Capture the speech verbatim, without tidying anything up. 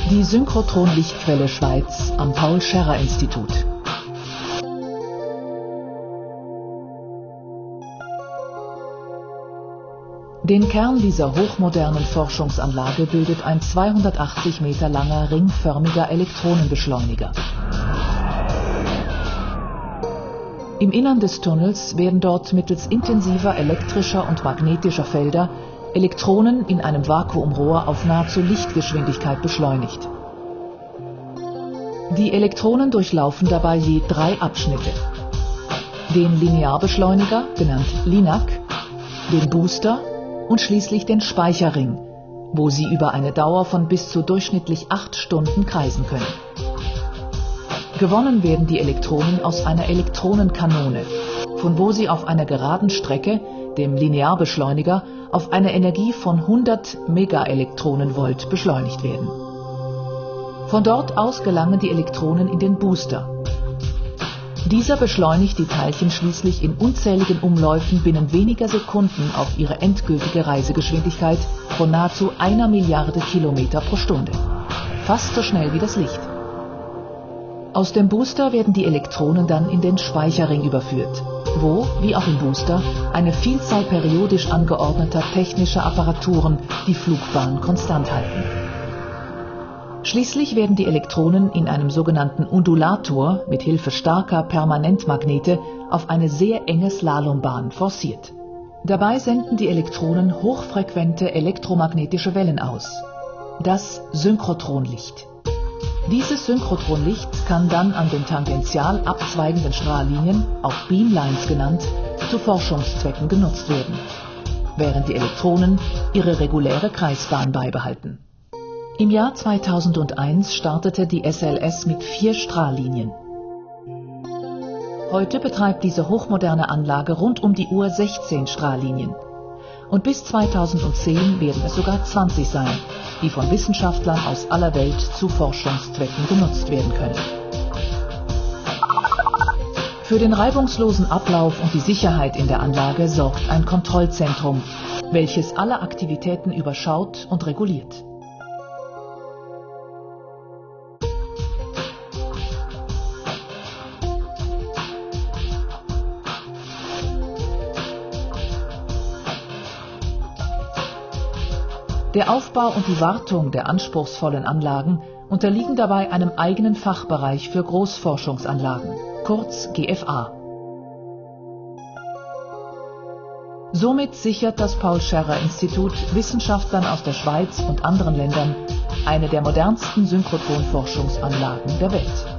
Die Synchrotron-Lichtquelle Schweiz am Paul-Scherrer-Institut. Den Kern dieser hochmodernen Forschungsanlage bildet ein zweihundertachtzig Meter langer ringförmiger Elektronenbeschleuniger. Im Innern des Tunnels werden dort mittels intensiver elektrischer und magnetischer Felder Elektronen in einem Vakuumrohr auf nahezu Lichtgeschwindigkeit beschleunigt. Die Elektronen durchlaufen dabei je drei Abschnitte: den Linearbeschleuniger, genannt LINAC, den Booster und schließlich den Speicherring, wo sie über eine Dauer von bis zu durchschnittlich acht Stunden kreisen können. Gewonnen werden die Elektronen aus einer Elektronenkanone, von wo sie auf einer geraden Strecke, dem Linearbeschleuniger, auf eine Energie von hundert Megaelektronenvolt beschleunigt werden. Von dort aus gelangen die Elektronen in den Booster. Dieser beschleunigt die Teilchen schließlich in unzähligen Umläufen binnen weniger Sekunden auf ihre endgültige Reisegeschwindigkeit von nahezu einer Milliarde Kilometer pro Stunde. Fast so schnell wie das Licht. Aus dem Booster werden die Elektronen dann in den Speicherring überführt, wo, wie auch im Booster, eine Vielzahl periodisch angeordneter technischer Apparaturen die Flugbahn konstant halten. Schließlich werden die Elektronen in einem sogenannten Undulator mit Hilfe starker Permanentmagnete auf eine sehr enge Slalombahn forciert. Dabei senden die Elektronen hochfrequente elektromagnetische Wellen aus. Das Synchrotronlicht. Dieses Synchrotronlicht kann dann an den tangential abzweigenden Strahllinien, auch Beamlines genannt, zu Forschungszwecken genutzt werden, während die Elektronen ihre reguläre Kreisbahn beibehalten. Im Jahr zweitausendeins startete die S L S mit vier Strahllinien. Heute betreibt diese hochmoderne Anlage rund um die Uhr sechzehn Strahllinien. Und bis zweitausendzehn werden es sogar zwanzig sein, die von Wissenschaftlern aus aller Welt zu Forschungszwecken genutzt werden können. Für den reibungslosen Ablauf und die Sicherheit in der Anlage sorgt ein Kontrollzentrum, welches alle Aktivitäten überschaut und reguliert. Der Aufbau und die Wartung der anspruchsvollen Anlagen unterliegen dabei einem eigenen Fachbereich für Großforschungsanlagen, kurz G F A. Somit sichert das Paul-Scherrer-Institut Wissenschaftlern aus der Schweiz und anderen Ländern eine der modernsten Synchrotronforschungsanlagen der Welt.